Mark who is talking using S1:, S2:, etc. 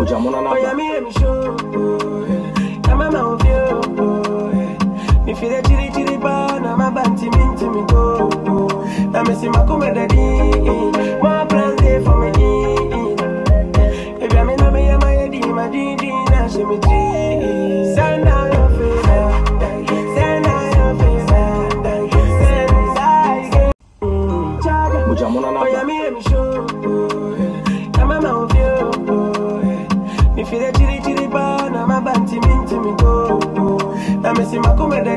S1: Mujamona na.
S2: Oh yeah, me am show. Na mama of you. Me feel a chiri chiri ba na ma banti minti me go. Na me see my come daddy. My plans there for me. If I me no me am I di ma di di na she me tree. Send out your face. Send out your face. Send out.
S1: Mujamona na.
S2: Oh yeah, me am show. Na mama of you. Me feel a chiri chiri ba na ma banti minti me go. Na me see my come